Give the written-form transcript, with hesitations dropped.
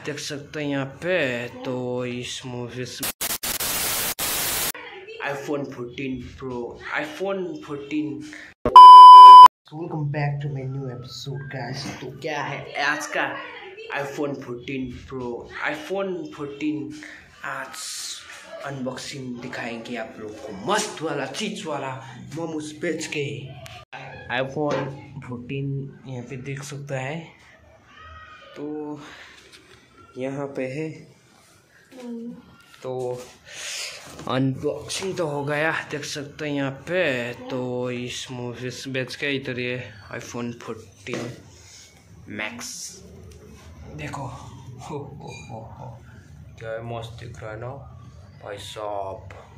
देख सकते हैं यहाँ पे। तो इस movie iPhone 14 Pro, iPhone 14। Welcome back to my new episode guys. तो क्या है आज का iPhone 14 Pro, iPhone 14 आज अनबॉक्सिंग दिखाएंगे आप लोग को, मस्त वाला चीज वाला मोमोज बेच के। iPhone 14 यहाँ पे देख सकता है। तो यहाँ पे है, तो अनबॉक्सिंग तो हो गया, देख सकते हैं यहाँ पे। तो इस मूवी बेच के इधर ये iPhone 14 Max देखो, हो क्या मस्त दिख रहा है ना भाई साहब।